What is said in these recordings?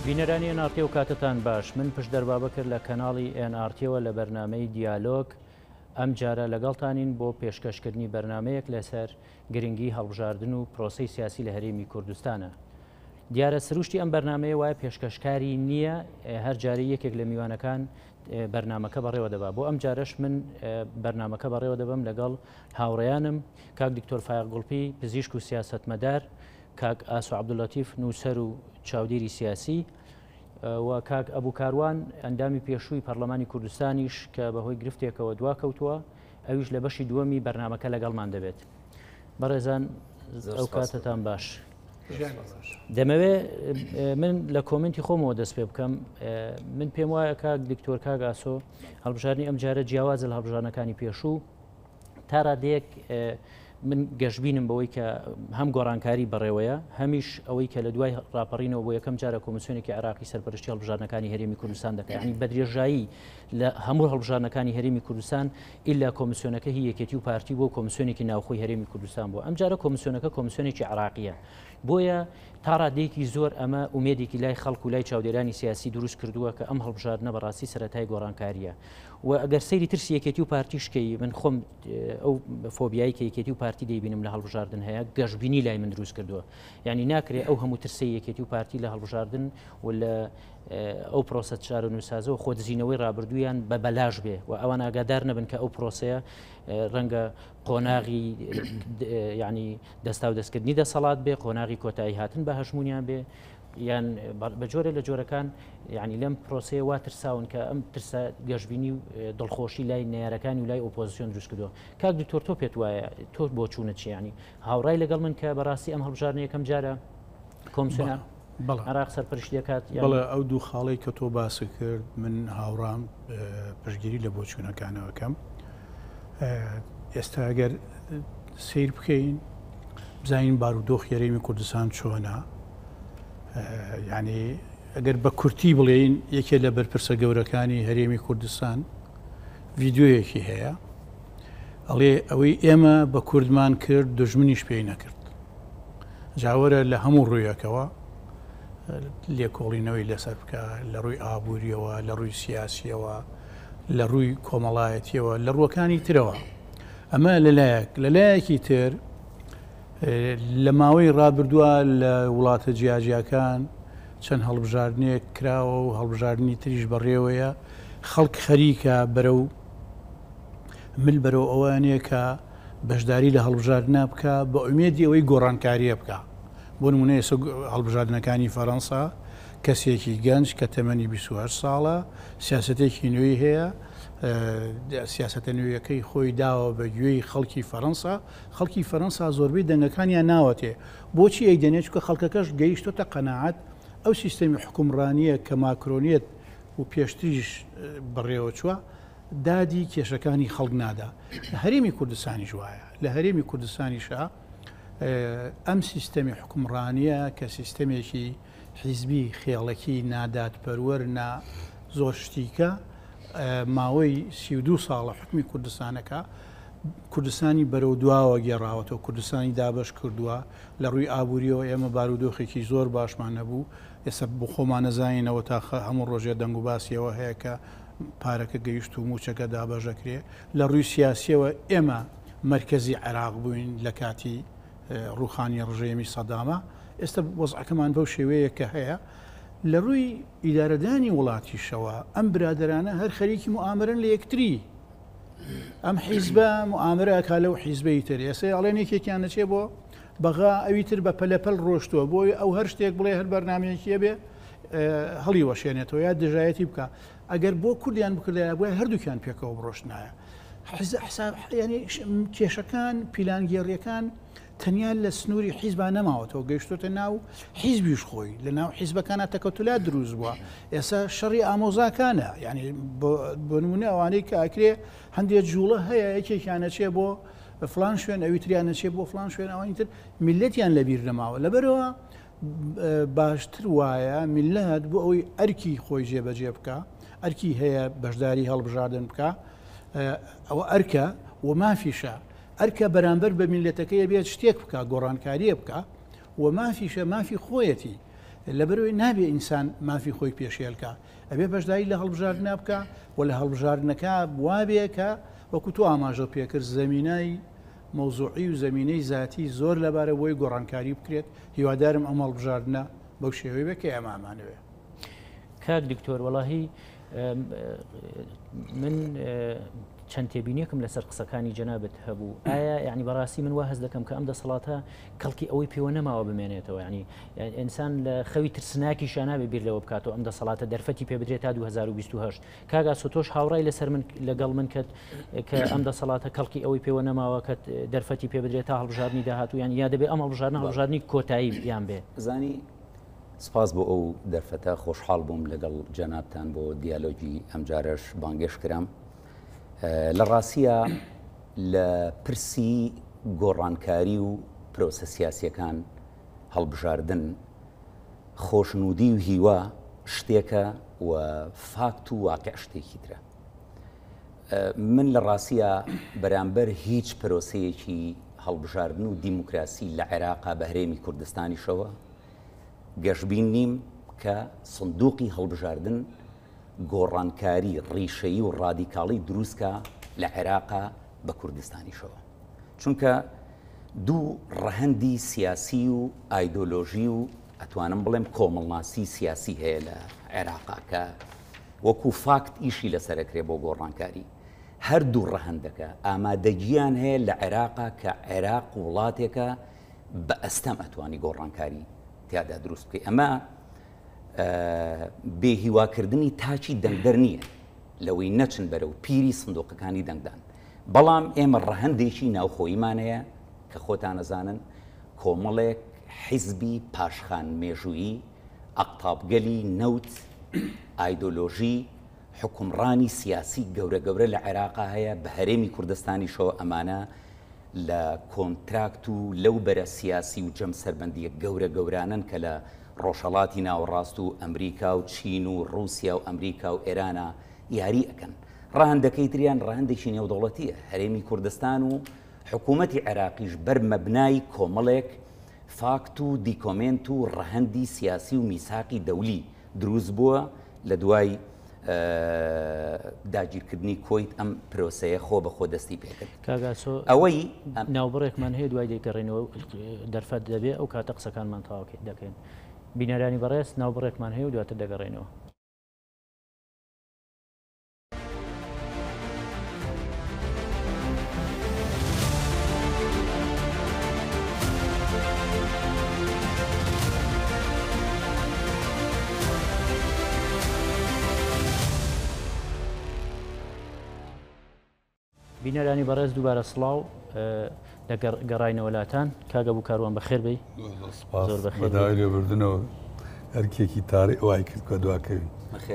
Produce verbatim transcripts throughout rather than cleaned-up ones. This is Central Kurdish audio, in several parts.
بینەرانی ئێن ئار تی و کاتتان باش، من پشت دەربابە کرد لە کەناڵی ئێن ئار تی وە لە بەرنامەی دیالۆگ. ئەم جارە لەگەڵتانین بۆ پێشکەشکردنی بەرنمەیەک لەسەر گرنگی هەڵبژاردن و پرۆسەی سیاسی لە هەرێمی کوردستانە. دیارە سروشتی ئەم بەرنمەیە وایە پێشکەشکاری نییە، هەر جارە یەکێک لە میوانەکان بەرنمەکە بەڕێوە دەبا. بۆ ئەم جارەش من بەرنمەکە بەڕێوە دەبم لەگەڵ هاوڕێیانم کاک دکتۆر فایق گوڵپی، پزیشک و سیاسەتمەدار، کاک ئاسو عەبدوڵەتیف نووسەر و چاودێری سیاسی، و کاک ئەبوو کاروان ئەندامی پێشووی پەرلەمانی کوردستانیش کە بەهۆی گرفتێکەوە دواکەوتووە، ئەویش لە بەشی دووەمی بەرنمەکە لەگەڵمان دەبێت. بەڕێزان ئەو کاتتان باش. دەمەوێت من لە کۆمنتی خۆمەوە دەست پێ بکەم. من پێم وایە کاک دکتۆر کاک ئاسۆ هەڵبژاردننی ئەم جارە جیاوازە لە هەڵبژاردنەکانی پێشوو تا ڕادەیەک من گەشتبینم بەوەی کە هەم گۆڕانکاری بەڕێوەیە، هەمیش ئەوەی کە لە دوای ڕاپەڕینەوە بۆ یەکەم جارە کۆمیسیۆنێکی عراقی سەرپەرشتی هەڵبژاردنەکانی هەرێمی کوردستان دەکات. یعنی بەدرێژایی لە هەموو هەڵبژاردنەکانی هەرێمی کوردستان ئیلا کۆمیسیۆنەکە هی یەکێتی و پارتی بۆ کۆمیسیۆنێکی ناوخۆی هەرێمی کوردستان بووە. ئەم جارە کۆمیسیۆنەکە کۆمیسیۆنێکی عراقیە، بۆیە تا ڕادەیەکی زۆر ئەمە ئومێدێکی لای خەڵک و لای چاودێرانی سیاسی دروست کردووە کە ئەم هەڵبژاردنە بەڕاستی سەرەتای گۆڕانکاریە. و ئەگەر سەیری ترسی یەکێتی و پارتیشکەی من خۆم ئەو فۆبیایی کە یەکێتی و پارتی دەیبینم لە هەڵبژاردن هەیە گەشتبینی لای من دروست کردووە. یعنی ناکرێت ئەو هەموو ترسی یەکێتی و پارتی لە هەڵبژاردن و لە ئەو پرۆسە چارە نووسازەوە خۆدزینەوەی ڕابردوویان بە بەلاژ بێ و ئەوان ئاگادار نەبن کە ئەو پرۆسەیە ڕەنگە قۆناغی یعنی دەستا و دەستکردنی دەسەڵات بێ، قۆناغی کۆتایی هاتن بە هەژمونیان بێ، یان بە جۆرە لە جۆرەکان یعنی لەم پرۆسەیە وا ترساون کە ئەم ترسە گەشتبینی و دڵخۆشی لای نێرەکانی و لای ئۆپۆزیسیۆن دروست کردووە. کاک دکتۆر تۆ پێت وایە تۆ بۆ چوونە چی؟ ینی هاوڕای لەگەڵ من کە بەڕاستی ئەم هەڵبژاردنە یەکەم جارە کۆمیسیۆنە عراق سەرپەرشتی دەکات؟ بەڵێ ئەو دوو خاڵی کە تۆ باسی کرد من هاوڕام پشتگیری لە بۆ چوونەکانەوەکەم. ئێستا ئەگەر سیر بکەین بزانین بارودۆخی هەرێمی کوردستان چۆنە، یعنی ئەگەر بە کورتی بڵێین یەکێ لە بەرپرسە گەورەکانی هەرێمی کوردستان ڤیددیۆیەکی هەیە ئەڵێ ئەوەی ئێمە بە کوردمان کرد دژمنیش پێی نەکرد. جاوەرە لە هەموو ڕوویەکەوە لێکۆڵینەوەی لەسەر بکە، لە ڕووی ئابوووریەوە، لە ڕووی سیاسیەوە، لە ڕووی کۆمەڵایەتیەوە، لە ڕووەکانی ترەوە. ئەمە لەلایەک لەلایەکی تر لە ماوەی ڕابردووە لە وڵاتە جیاجیەکان چەند هەڵبژاردنێک کراوە و هەڵبژاردننی تریش بەڕێوەیە، خەڵک خەریکە بەرەو مل بەرەو ئەوانەیە کە بەشداری لە هەڵبژاردنە بکە بە ئومێدی ئەوەی گۆڕانکاریە بکە. بۆ نمونە ئێستا هەڵبژاردنەکانی فەڕەنسا کەسێکی گەنج کە تەمەنی بیست و هەشت ساڵە سیاسەتێکی نوێی هەیە، سیاسەتە نوێیەکەی خۆی داوە بە گوێی خەڵکی فەڕەنسا. خەڵکی فەڕەنسا زۆربەی دەنگەکانیان ناوەتێ. بۆچی ئەی دەنێت چکە خەڵکەکەش گەیشتۆتە قەناعەت ئەو سیستەمی حکومڕانیە کە ماکرۆنیەت و پێشتریش بەڕێوە چووە دادی کێشەکانی خەڵک نادا. لە هەرێمی کوردستانی وایە، لە هەرێمی کوردستانیشە ئەم سیستەمی حکومڕانیە کە سیستەمێکی حیزبی خێڵەکی نادات پەروەرنا زۆر شتیکە ماوەی سی و دوو ساڵە حکمی کوردستانەکە کوردستانی بەرەو دواوە گێڕاوەتەوە، کوردستانی دابش کردووە. لە ڕووی ئابوووریەوە ئێمە بارودۆخێکی زۆر باشمان نەبوو، ئێستا بۆ خۆمان نەزانینەوە تا هەموو ڕۆژێ دەنگ و باسیەوە هەیە کە پارەکە گەیشت و موچەکە دابەژەکرێ. لە ڕووی سیاسیەوە ئێمە مەرکەزی عێراق بووین لە کاتی ڕووخانی ڕژێمی سەدامە. ئێستا وەزعەکەمان بەو شێوەیە کە هەیە. لە ڕووی ئیدارەدانی وڵاتیشەوە ئەم برادرانە هەر خەریکی موامرن لە یەکتری. ئەم حیزبە موامرەکە لەو حیزبەی تر ئێستا ئەڵێن یەکێکیان نەچێ بۆ بەغا ئەوی تر بە پەلەپەل ڕۆشتووە بۆی ئەو هەر شتێک بڵێ هەر بەرنامەیەکیە بێ هەڵی وەشێنێتەوە یا دژایەتی بکە. ئەگەر بۆ کوردیان بکردایە بۆیە هەردووکیان پێکەوە بڕۆشتنایە. ینی کێشەکان پیلانگێڕیەکان تەنیا لە سنووری حیزبان نەماوەتەوە، گەیشتۆتە ناو حیزبیش خۆی لە ناو حیزبەکانە تەکەوتولات دروست بووە. ئێستا شەڕی ئامۆزاکانە، یعنی بۆ نمونە ئەوانەی کە ئاکرێ هەندێک جوڵە هەیە یەکێکیانەچێ بۆ فلان شوێن ئەوی تریانەچێ بۆ فلان شوێن ئەوانی تر میلەتیان لەبیر نەماوە. لەبەرەوە باشتر وایە میلەت بۆ ئەوەی ئەرکی خۆی جێبەجێ بکە، ئەرکی هەیە بەشداری هەڵبژاردن بکە، ئەوە ئەرکە و مافیشە. ئەرکە بەرامبەر بە میلەتەکەی بێت شتێک بکە، گۆڕانکاریە بکە و مافیشە مافی خۆیەتی. لەبەرەوەی نابێ ئینسان مافی خۆی پێشێلکە ئەبێ بەشداری لە هەڵبژاردنە بکە و لە هەڵبژاردنەکە وابێ کە وەکو تو ئاماژە پێکرد زەمینای مەوزوعی و زمینەی ذاتی زۆر لەبارە بۆی گۆڕانکاری بکرێت هیوادارم ئەم هەڵبژاردنە بەو شێوەی بێ کە ئەمامانەوێ. کاک دکتۆر وەڵاهی من چەند تێبینیەکم لەسەر قسەکانی جەنابەت هەبوو. ئایا یعنی بەڕاستی من وا هەز دەکەم کە ئەم دەسەڵاتە کەڵکی ئەوەی پێوە نەماوە بمێنێتەوە، ینی ئینسان لە خەوی ترسناکی شانابێ بیر لەوە بکاتەوە ئەم دەسەڵاتە دەرفەتی پێ بدرێت تا دوو هەزار و بیست و هەشت. کاگا سۆتۆش هاوڕای لەسەر من لەگەڵ من کرد کە ئەم دەسەڵاتە کەڵکی ئەوەی پێوە نەماوە کە دەرفەتی پێ بدرێت تا هەڵبژاردننی داهاتوو، یان یا دەبێت ئەم هەڵبژاردنە هەڵبژاردننی کۆتایی یان بێ. زانی سپاس بۆ ئەو دەرفەتە خۆشحاڵ بووم لەگەڵ جەنابتان بۆ دیالۆگی ئەم جارەش بانگێش کرام. لە ڕاستیە لە پرسی گۆڕانکاری و پرۆسە سیاسیەکان هەڵبژاردن خۆشنودی و هیوا شتێکە و فاکت و واقع شتێکی ترە. من لە ڕاستیە بەرامبەر هیچ پرۆسەیەکی هەڵبژاردن و دیموکراسی لە عێراقا بە هەرێمی کوردستانیشەوە گەشتبین نیم کە سندوقی هەڵبژاردن گۆڕانکاری ڕیشەیی و ڕادیکاڵی دروستکە لە عێراقا بە کوردستانیشەوە، چونکە دوو ڕەهەندی سیاسی و ئایدۆلۆژی و ئەتوانم بڵێم کۆمەڵناسی سیاسی هەیە لە عێراقا کە وەکو فاکت ئیشی لەسەرەکرێ بۆ گۆڕانکاری. هەردوو ڕەهەندەکە ئامادەگیان هەیە لە عێراقا کە عێراق وڵاتێکە بە ئەستەم ئەتوانی گۆڕانکاری تیادا دروست بکەی. ئەمە بێهیواکردنی تاچی دەنگدەر نییە لەوەی نەچن بەرەو پیری سندوقەکانی دەنگدان، بەڵام ئێمە ڕەهەندێکی ناوخۆییمان هەیە کە خۆتان نەزانن کۆمەڵێک حیزبی پاشخان مێژوویی ئەقتابگەلی نەوت ئایدۆلۆژی حکومڕانی سیاسی گەورە گەورە لە عێراقا هەیە بە هەرێمی کوردستانیشەوە. ئەمانە لە کۆنتراکت و لەو بەرە سیاسی و جەم سەربەندیە گەورە گەورانن کە لە ڕۆژهەڵاتی ناوەڕاست و ئەمریکا و چین و رووسیا و ئەمریکا و ئێرانە یاری ئەەکەن. ڕەهەندەکەی تریان ڕەهەندێکی نێودەوڵەتیە. هەرێمی کوردستان و حکوومەتی عێراقیش بەر مەبنای کۆمەڵێک فاکت و دیکۆمنت و ڕەهەندی سیاسی و میساقی دەولی دروست بووە لە دوای داگیرکردنی کۆیت ئەم پرۆسەیە خۆ بە خۆ دەستی پێکرد. ئەوەی ناوبڕێکمان هەیە دوای دەیگەڕێنەوە دەرفەت دەبێت ئەو کاتە قسەکانمان تاوا دەکەین. بینەرانی بەڕێز ناوبڕێکمان هەیە و دواتر دەگەڕێنەوە. بینەرانی بەڕێز دووبارە سڵاو لە گەڕاینەوەلاتان. کاگە بوو کاروان بەخێر بێی زۆر بەخێر لێبوردنەوە هەرکێکی تاری ئەوای کرد کە دواکەوین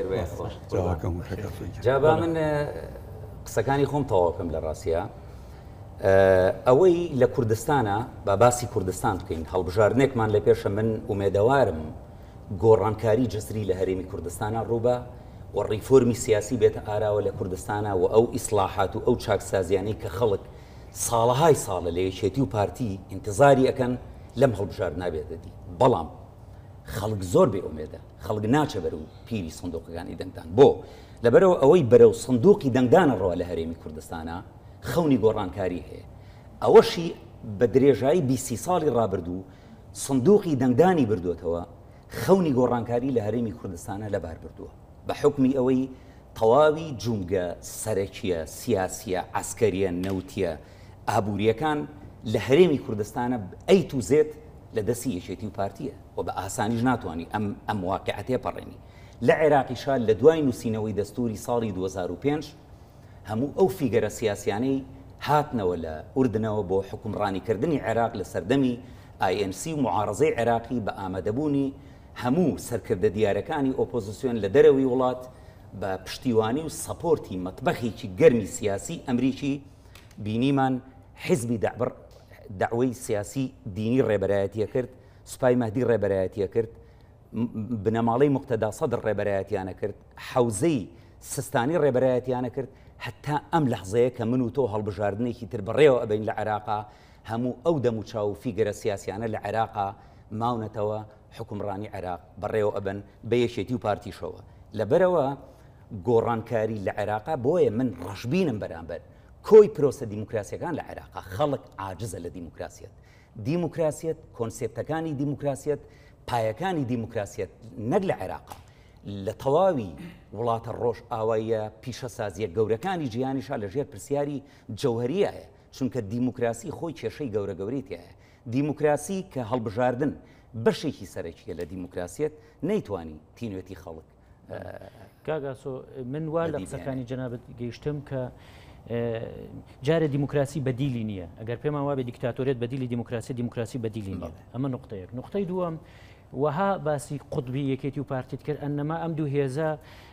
جابا من قسەکانی خۆم تەواوکەم لە ڕاستیە ئەوەی لە کوردستانە با باسی کوردستان بکەین هەڵبژاردنێکمان لە پێشە. من ئومێدەوارم گۆڕانکاری جەزری لە هەرێمی کوردستانە ڕووبە و ڕیفۆرمی سیاسی بێتە ئاراوە لە کوردستانە و ئەو ئیسلاحات و ئەو چاکسازیانەی کە خەڵک ساڵەهای ساڵە لە یەکێتی و پارتی ئینتزاری ئەەکەن لەم هەڵبژار نابێتەدی. بەڵام خەڵک زۆر بێ ئومێدە، خەڵک ناچە بەرەو پیری سندوقەکانی دەنگدان بۆ لەبەرەوە ئەوەی بەرەو سندوقی دەنگدانە ڕۆە لە هەرێمی کوردستانە خەونی گۆڕانکاری هەیە. ئەوەشی بە درێژایی بیست ساڵی ڕابردوو سندوقی دەنگدانی بردوێتەوە خەونی گۆڕانکاری لە هەرێمی کوردستانە لەبار بردووە بە حکمی ئەوەی تەواوی جونگە سەرەکیە سیاسیە عسکەریە نەوتیە ئابوووریەکان لە هەرێمی کوردستانە ئەی تو زێت لە دەستی یەکێتی و پارتیە و بە ئاسانیش ناتوانانی ئەم ئەم واقعەتێ پەڕێنی. لە عێراقیشا لە دوای نووسینەوەی دەستوری ساڵی دوو هەزار و پێنج هەموو ئەو فیگەرە سیاسیانەی هاتنەوە لە ئوردنەوە بۆ حکومڕانیکردنی عێراق لە سەردەمی ئای ئێن سی و معارەزەی عێراقی بە ئامادەبوونی هەموو سەرکردە دیارەکانی ئۆپۆزیسیۆن لە دەرەوەی وڵات بە پشتیوانی و سەپۆرتی مەتبەخێکی گەرمی سیاسی ئەمریکی بینیمان حیزبی دەعبڕ دعوەی سیاسی دینی ڕێبەرایەتیە کرد، سوپای مەهدی ڕێبەرایەتیە کرد، بنەماڵەی موقتەدا سەدر ڕێبەرایەتیانە کرد، حەوزەی سستانی ڕێبەرایەتیانە کرد، هەتا ئەم لەحزەیە کە من و تۆ هەڵبژاردنێکی تر بڕێوە ئەبین لە عێراقا هەموو ئەو دەموچاو و فیگەرە سیاسیانە لە عێراقا ماونەتەوە حکومڕانی عێراق بەڕێوە ئەبن بە یەکێتی و پارتیشەوە لەبەرەوە گۆڕانکاری لە عێراقا بۆیە من ڕەشبینم بەرامبەر کۆی پرۆسە دیموکراسیەکان لە عێراقا خەڵک عاجزە لە دیموکراسیەت دیموکراسیەت کۆنسێپتەکانی دیموکراسیەت پایەکانی دیموکراسیەت نەک لە عێراقا لە تەواوی وڵاتە ڕۆژ ئاواییە پیشەسازیە گەورەکانی ژیانیشا لەژێر پرسیاری جەوهریایە چونکە دیموکراسی خۆی کێشەی گەورە گەورەیەتیایە دیموکراسی کە هەڵبژاردن بەشێکی سەرەکیە لە دیموکراسیەت نەیتوانی تینوێتی خەڵک کاگاسۆ من وا لە قسەکانی جەنابەت گەیشتم کە جارە دیموکراسی بەدیلی نییە ئەگەر پێمان وابێ دیکتاتۆرێت بەدیلی دیموکراسی دیموکراسی بەدیلی نییە ئەمە نقطەیەک نقطەی دووەم وها باسی قوتبی یەکێتی و پارتیت کرد ئەنەما ئەم دوو هێزە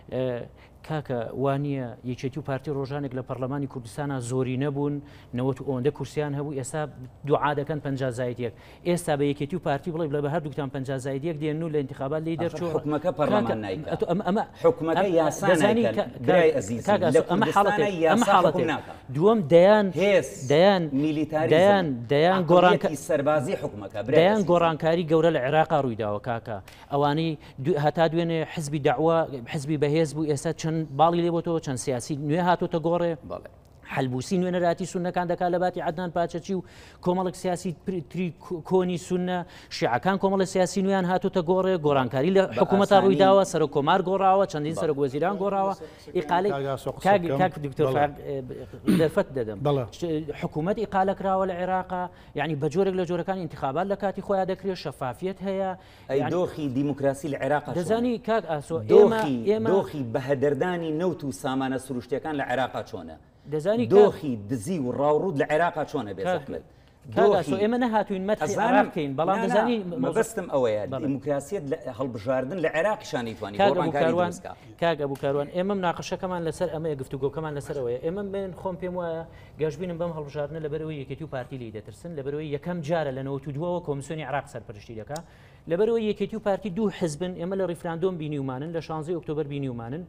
کاکە وانە یەکێتی و پارتی ڕۆژانێک لە پەرلەمانی کوردستانە زۆری نەبوون نەوەت ئەوەندە کورسیان هەبوو ئێستا دوعا دەکەن پەنجا زایدیەک ئێستا بە یەکێتی و پارتی بڵێ لە بە هەردووکتان پەنجا زایدیەک دێن و لە انتخابات لی دەرچوو حکومەکە پەرلەمان نایکات ئەمە حکومەکە یاسا برای ئەزیز ئەمە حاڵەتێک ئەمە حاڵەتێک دووەم دەیان دەیان میلیتاری دەیان دەیان گۆڕانکاری سەربازی حکومەکە دەیان گۆڕانکاری گەورە لە عێراقا ڕوویداوە کاکە ئەوانەی هەتا دوێنێ حزبی داعوا حزبی بەهێز بوو ئێستا چەند باڵی لێ بۆتەوە چەند سیاسی نوێ هاتۆتە گۆڕێ حلبوسی نوێنەراتی سونەکان دەکات لە باتی عەدنان پاچەچی و کۆمەڵک سیاسی تری کۆنی سونە شیعەکان کۆمەڵە سیاسی نوێیان هاتوتە گۆڕێ گۆڕانکاری لە حکوومەتە ڕوویداوە سەر کۆمار گۆڕاوە چەندین سەر وەزیران گۆڕاوە ئیقالەی کاک دکتۆر دەرفەت دەدەم حکوومەت ئیقالەکراوە لە عێراقا یعنی بە جۆرێک لە جۆرەکانی انتخابات لە کاتی خۆیان دەکرێت شەفافیت هەیە دۆخی دیموکراسی لە عێراقا دەزانی کاک ئاسۆ ئێمە دۆخی بەهەدەردانی نەوت و سامانە سروشتیەکان لە عێراقا چۆنە دەزانی دۆخی دزی و ڕاوڕوود لە عێراقا چۆنە بێزەحمەت کاگاسۆ ئێمە نەهاتوین مەتحی عێراق بکەین بەڵام دەزانی مەبەستم ئەوەیە دیموکراسیەت هەڵبژاردن لە عێراقیشانی توانی کاگ ئەبووکاروان ئێمە مناقەشەکەمان لەسەر ئەمەیە گفتوگۆکەمان لەسەر ئەوەیە ئێمە من خۆم پێم وایە گەشتبینم بەم هەڵبژاردنە لەبەرەوەی یەکێتی و پارتی لی دەترسن لەبەرەوەی یەکەم جارە لە نەوەت و دووەوە کۆمیسیۆنی عێراق سەرپەرشتی دەکات لەبەرەوەی یەکێتی و پارتی دوو حزبن ئێمە لە ڕیفراندۆم بینیومانن لە شانزەی ئۆکتۆبەر بینیومانن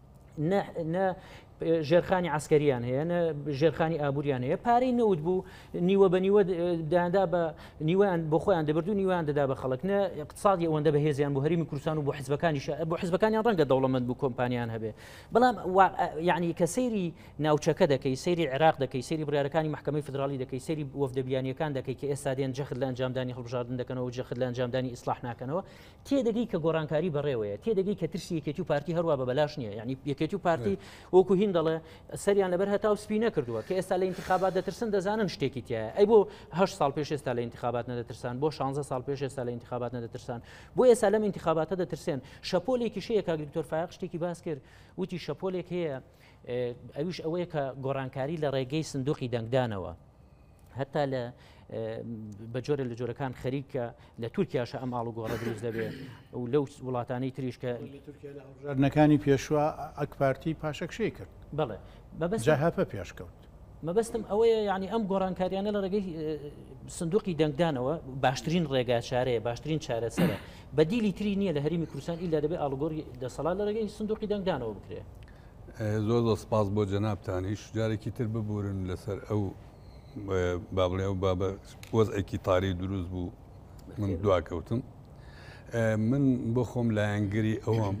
نە ژێرخانی عسکەریان هەیە نە ژێرخانی ئابوووریان هەیە پارەی نەوت بوو نیوە بە نیوە دادا بە نیوەیان بۆ خۆیان دەبردو نیوان دەدا بە خەڵک نە اقتصادی ئەوەندە بەهێزیان بۆ هەرمی کوردستان و بۆ حیزبەکانی بۆ حیزبەکانیان ڕەنگە دەوڵەمەند بوو کۆمپانیان هەبێ بەڵام یعنی کە سەیری ناوچەکە دەکەی سەیری عێراق دەکەی سەیری بڕیارەکانی محکەمەی فدرالی دەکەی سەیری وەفدە بیانیەکان دەکەی کە ئێستا دێن جەخت لە ئەنجامدانی هەڵبژاردن دەکەنەوە و جەخت لە ئەنجامدانی ئیسلاح ناکەنەوە تێدەگەی کە گۆڕانکاری بەڕێوەیە تێدەگەی کە ترسی یەکێتی و پارتی هەروە بە بەلاش نییە یعنی یەکێتی و پارتی وەکو هین دەڵێ سەریان لەبەر هەتا و سپی نەکردووە کە ئێستا لە انتخابات دەترسن دەزانن شتێکی تایە ئەی بۆ هەشت ساڵ پێش ئێستا لە انتخابات نەدەترسان بۆ شانزە ساڵ پێش ئێستا لە انتخابات نەدەترسان بۆ ئێستا لەم انتخاباتە دەترسێن شەپۆلێکی شەیە کاک دکتۆر فایق شتێکی باس کرد وتی شەپۆلێک هەیە ئەویش ئەوەیە کە گۆڕانکاری لە ڕێگەی سندوقی دەنگدانەوە هەتا لە بە جۆرە لە جۆرەکان خەریکە لە تورکیاشە ئەم ئاڵ و گۆڕە دروست دەبێت و لەو وڵاتانەی تریش کە ژارنەکانی پێشوە ئەک پارتی پاشەکشەی کرد بڵێ جاهاپە پێشکەوت مەبەستم ئەوەیە یعنی ئەم گۆڕانکاریانە لە ڕێگەی سندوقی دەنگدانەوە باشترین ڕێگا چارەیە باشترین چارەسەرە بەدیلی تری نییە لە هەرمی کوردستان ئیلا دەبێت ئاڵگۆڕی دەسەڵات لە ڕێگەی سندوقی دەنگدانەوە بکرێت زۆر زۆر سپاس بۆ جەنابتانیش جارێکی تر ببورن لەسەر ئەو با بڵێ ئەو بابە وەزئێکی تاری دروست بوو من دواکەوتم من بۆ خۆم لایەنگری ئەوەم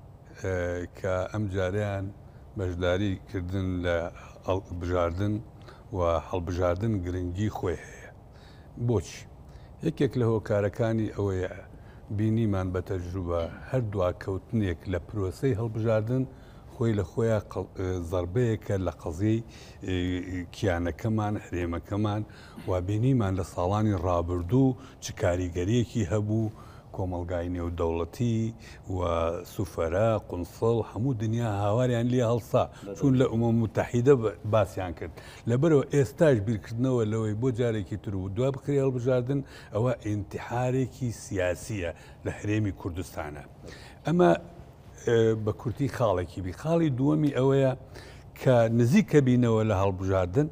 کە ئەم جاریان بەشداری کردن لە هەڵبژاردن و هەڵبژاردن گرنگی خۆی هەیە بۆچی یەکێک لە هۆکارەکانی ئەوەیە بینیمان بە تەجروبە هەر دواکەوتنێک لە پرۆسەی هەڵبژاردن خۆی لە خۆیان زەربەیەکە لە قەزیی کیانەکەمان هەرێمەکەمان و بینیمان لە ساڵانی ڕابردوو چ کاریگەریەکی هەبوو کۆمەلگای نێودەوڵەتی و سوفەرە قونسڵ هەموو دنیا هاواریان لێ هەڵسا چون لە ئومەم متحیدە باسییان کرد لەبەرەوە ئێستاش بیرکردنەوە لەوەی بۆ جارێکی تر و دوا بکری هەڵبژاردن ئەوە ئینتیحارێکی سیاسیە لە هەرێمی کوردستانە ئەمە بە کورتی خاڵێکی بی خاڵی دووەمی ئەوەیە کە نزیکە بینەوە لە هەڵبژاردن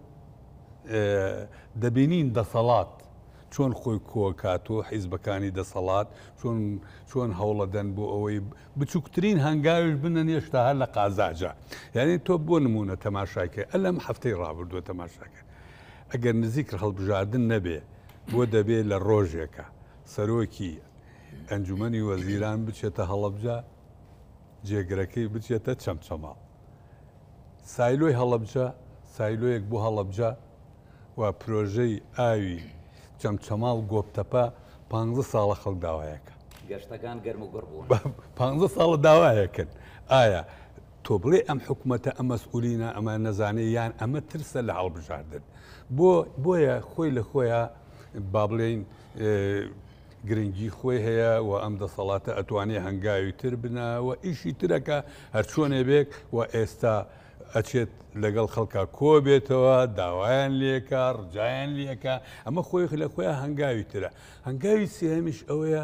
دەبینین دەسەڵات چۆن خۆی کۆکاتۆ حیزبەکانی دەسەڵات چۆن چۆن هەوڵەدەن بۆ ئەوەی بچووکترین هەنگاویش بنن هێشتا هەر لە قازاجە یعنی تۆ بۆ نمونە تەماشاکە ئەلەم هەفتەی ڕابردووە تەماشاکە ئەگەر نزیک هەڵبژاردن نەبێ بۆ دەبێت لە ڕۆژێکە سەرۆکی ئەنجومەنی وەزیران بچێتە هەڵەبجە جێگرەکەی بچێتە چەمچەماڵ سایلۆی هەڵەبجە سایلۆیەک بۆ هەڵەبجە و پرۆژەی ئاوی چەمچەماڵ گۆبتەپە پانزە ساڵە خەڵک داوایەکە گەشتەکان گەرم و گڕ بوون پانزە ساڵە داوایەکەن ئایا تۆ بڵێ ئەم حکوومەتە ئەم مەسئولینە ئەمە نەزانێ یان ئەمە ترسە لە هەڵبژاردن بۆ بۆیە خۆی لە خۆیان با بڵێین گرنگی خۆی هەیە و ئەم دەسەڵاتە ئەتوانێ هەنگاوی تر بنەوە ئیشی ترەکە هەرچۆنێ بێک و ئێستا ئەچێت لەگەڵ خەڵکە کۆ بێتەوە داوایان لێکە ڕجایان لێکە ئەمە خۆی لە خۆیان هەنگاوی ترە هەنگاوی سێهەمیش ئەوەیە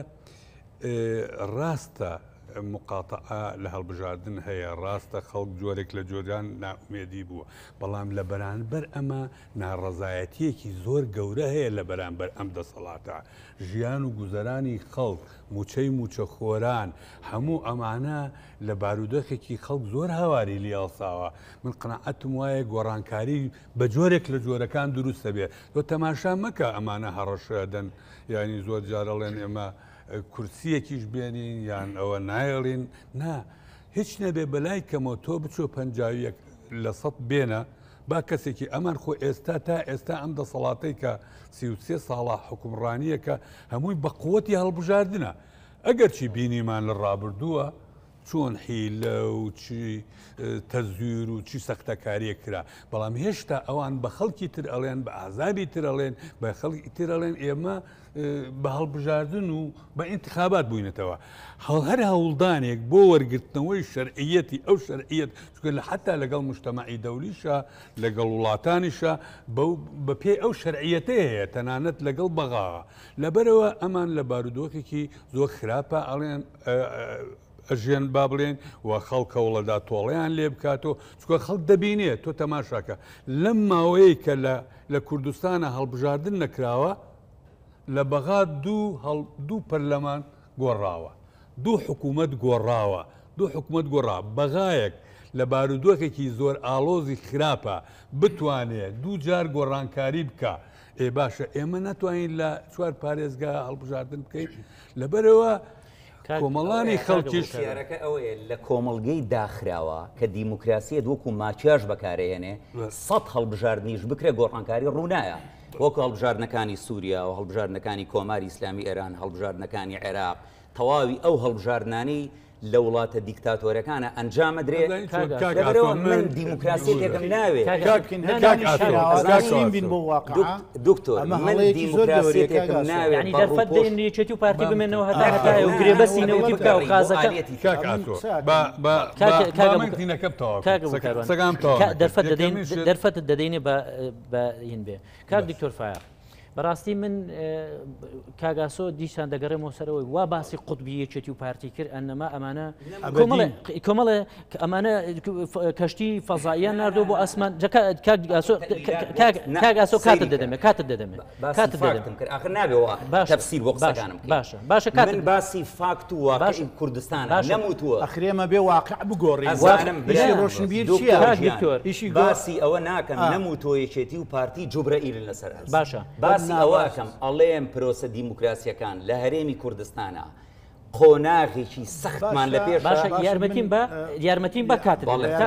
ڕاستە مقاتعە لە هەڵبژاردن هەیە ڕاستە خەڵک جۆرێک لە جۆران ناومێدی بووە بەڵام لە بەرانبەر ئەمە ناڕەزایەتیەکی زۆر گەورە هەیە لە بەرانبەر ئەم دەسەڵاتە ژیان و گوزەرانی خەڵک موچەی موچە خۆران هەموو ئەمانە لە بارودۆخێکی خەڵک زۆر هاواری لیاڵساوە من قناعەتم وایە گۆڕانکاری بە جۆرێک لە جۆرەکان دروستە بێت تۆ تەماشا مەکە ئەمانە هەڕەشەدەن ینی زۆر جارەڵێن ئێمە کورسیەکیش بێنین یان ئەوە نایڵین نا هیچ نەبێ بەلای کەمەوە تۆ بچۆ پەنجاویەک لە سەد بێنە با کەسێکی ئەمان خۆ ئێستا تا ئێستا ئەم دەسەڵاتەی کە سی و سێ ساڵە حکومڕانیەکە هەمووی بە قووەتی هەڵبژاردنە ئەگەر چی بینیمان لە ڕابردووە چۆن حیلە و چی تەزویر و چی سەختەکاریە کرا بەڵام هێشتا ئەوان بە خەڵکی تر ئەڵێن بە ئازابی تر ئەڵێن بە خەڵکی تر ئەڵێن ئێمە بە هەڵبژاردن و بە ئینتخابات بووینەتەوە هەر هەوڵدانێک بۆ وەرگرتنەوەی شەرعیەتی ئەو شەرعیەت چکە لە حتا لەگەڵ مجتەمەعی دەولیشە لەگەڵ وڵاتانیشە بە پێی ئەو شەرعیەتە هەیە تەنانەت لەگەڵ بەغاوە لەبەرەوە ئەمان لە بارودۆخێکی زۆر خراپە ئەڵێن ئەژێن با بڵێن و خەڵکە وڵەدا تۆڵیان لێ بکاتەوە چکە خەڵک دەبینێت تۆ تەماشاکە لەم ماوەیە کە لە کوردستانە هەڵبژاردن نەکراوە لە بەغا دوو پەرلەمان گۆڕاوە دوو حکوومەت گۆڕاوە دوو حکوومەت گۆڕا بەغایەک لە بارودۆخێکی زۆر ئالۆزی خراپە بتوانێت دوو جار گۆڕانکاری بکە ئێ باشە ئێمە ناتوانین لە چوار پارێزگا هەڵبژاردن بکەین لەبەرەوە کۆمەڵانی خەڵکیش شارەکە ئەوەیە لە کۆمەڵگەی داخراوە کە دیموکراسیە وەکو ماچیاش بەکارێنێ سەد هەڵبژاردنیش بکرێ گۆڕانکاری ڕوونایە وەکو هەڵبژاردنەکانی سووریا و هەڵبژاردنەکانی کۆماری ئیسلامی ئێران هەڵبژاردنەکانی عێراق تەواوی ئەو هەڵبژاردنانی لە وڵاتە دیکتاتۆرەکانە ئەنجامە درێ لەبەرەوە من دیموکراسی تێکم ناوێت دکتۆر من دیموکراسی تێکم ناوێت ینی دەرفەت دەیەکێتی و پارتی بمێنەوە هەتا هەتایە و گرێبەستینەوەتی بکە و قازەکە دەرفەتت دەدەینێ بە هین بێ کاک دکتۆر فایق بەڕاستی من کاگاسۆ دیشان دەگەڕێمەوە سەرەوەی وا باسی قوتبیەکێتی و پارتی کرد ئەنەما ئەمانە کۆمەڵە ئەمانە کەشتی فەزاییان ناردۆ بۆ ئاسمان کاگاسۆ کاتت دەدەمێت کاتت دەدەمێت کاتت دەدەم کرد ئاخر نابێەوە تەفسیر بۆ قسەکانم باشە باشە کات من باسی فاکت و واقعی کوردستان نەموتووە ئەخرێمە بێ واقع بگۆڕی ڕۆشنبیر ئیشی باسی ئەوە ناکەم نەموتۆیەکێتی و پارتی جوبرەئیل لەسەر باشە باسی ئەوەکەم ئەڵێم پرۆسە دیموکراسیەکان لە هەرێمی کوردستانە قۆناغێکی سەختمان لە پێش باشە یارمەتیم بە یارمەتیم بە کات